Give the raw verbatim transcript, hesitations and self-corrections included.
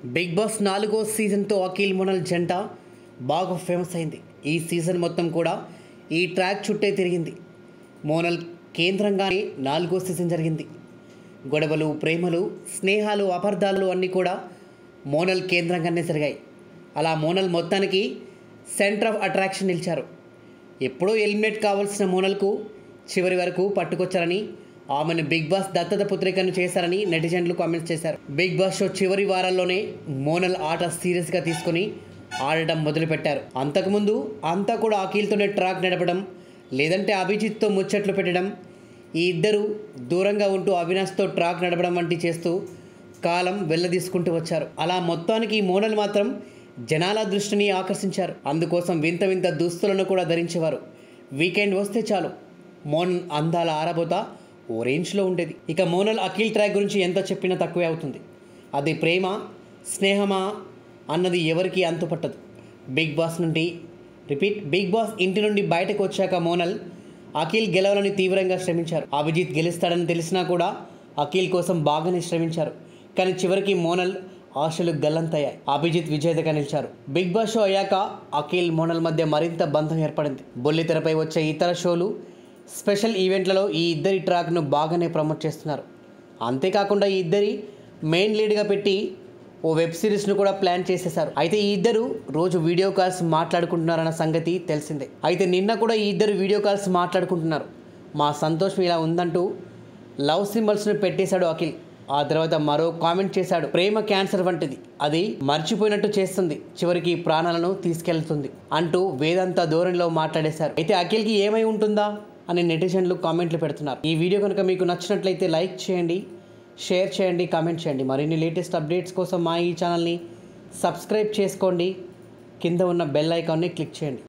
Big boss నాలుగో సీజన్తో అఖిల్ మోనల్ జంట బాగా ఫేమస్ అయింది. ఈ సీజన్ మొత్తం కూడా ఈ ట్రాక్ చుట్టే తిరిగింది. మోనల్ కేంద్రంగానే నాలుగో సీజన్ జరిగింది. గొడవలు, ప్రేమలు, స్నేహాలు, అపార్థాలు అన్నీ కూడా మోనల్ కేంద్రంగానే జరిగాయి. అలా మోనల్ మొత్తానికి సెంటర్ ఆఫ్ అట్రాక్షన్ నిలిచారు. ఎప్పుడో ఎలిమినేట్ కావాల్సిన మోనల్కు చివరి వరకు పట్టుకొచ్చారని, ఆమెను బిగ్ బాస్ దత్తత పుత్రికను చేశారని నెటిజన్లు కామెంట్స్ చేశారు. బిగ్ బాస్ షో చివరి వారాల్లోనే మోనల్ ఆట సీరియస్గా తీసుకొని ఆడటం మొదలుపెట్టారు. అంతకుముందు అంతా కూడా అఖిల్తోనే ట్రాక్ నడపడం, లేదంటే అభిజిత్తో ముచ్చట్లు పెట్టడం, ఈ ఇద్దరు దూరంగా ఉంటూ అవినాష్తో ట్రాక్ నడపడం వంటి చేస్తూ కాలం వెళ్ళదీసుకుంటూ వచ్చారు. అలా మొత్తానికి మోనల్ మాత్రం జనాల దృష్టిని ఆకర్షించారు. అందుకోసం వింత వింత దుస్తులను కూడా ధరించేవారు. వీకెండ్ వస్తే చాలు మోనల్ అందాల ఆరబోత ఓ రేంజ్లో ఉండేది. ఇక మోనల్ అఖిల్ ట్రాక్ గురించి ఎంత చెప్పినా తక్కువే అవుతుంది. అది ప్రేమ, స్నేహమా అన్నది ఎవరికి అంతుపట్టదు. బిగ్ బాస్ నుండి రిపీట్ బిగ్ బాస్ ఇంటి నుండి బయటకు వచ్చాక మోనల్ అఖిల్ గెలవాలని తీవ్రంగా శ్రమించారు. అభిజిత్ గెలుస్తాడని తెలిసినా కూడా అఖిల్ కోసం బాగానే శ్రమించారు. కానీ చివరికి మోనల్ ఆశలు గల్లంతయ్యాయి. అభిజిత్ విజేతగా నిలిచారు. బిగ్ బాస్ షో అయ్యాక అఖిల్ మోనల్ మధ్య మరింత బంధం ఏర్పడింది. బుల్లితెరపై వచ్చే ఇతర షోలు, స్పెషల్ ఈవెంట్లలో ఈ ఇద్దరి ట్రాక్ను బాగానే ప్రమోట్ చేస్తున్నారు. అంతేకాకుండా ఈ ఇద్దరి మెయిన్ లీడ్గా పెట్టి ఓ వెబ్ సిరీస్ను కూడా ప్లాన్ చేసేశారు. అయితే ఈ ఇద్దరు రోజు వీడియో కాల్స్ మాట్లాడుకుంటున్నారన్న సంగతి తెలిసిందే. అయితే నిన్న కూడా ఈ ఇద్దరు వీడియో కాల్స్ మాట్లాడుకుంటున్నారు. మా సంతోషం ఇలా ఉందంటూ లవ్ సింబల్స్ను పెట్టేశాడు అఖిల్. ఆ తర్వాత మరో కామెంట్ చేశాడు, ప్రేమ క్యాన్సర్ వంటిది, అది మర్చిపోయినట్టు చేస్తుంది, చివరికి ప్రాణాలను తీసుకెళ్తుంది అంటూ వేదాంత ధోరణిలో మాట్లాడేశారు. అయితే అఖిల్కి ఏమై ఉంటుందా అని నెటిజన్లు కామెంట్లు పెడుతున్నారు. ఈ వీడియో కనుక మీకు నచ్చినట్లయితే లైక్ చేయండి, షేర్ చేయండి, కామెంట్ చేయండి. మరిన్ని లేటెస్ట్ అప్డేట్స్ కోసం మా ఈ ఛానల్ని సబ్స్క్రైబ్ చేసుకోండి. కింద ఉన్న బెల్ ఐకాన్ని క్లిక్ చేయండి.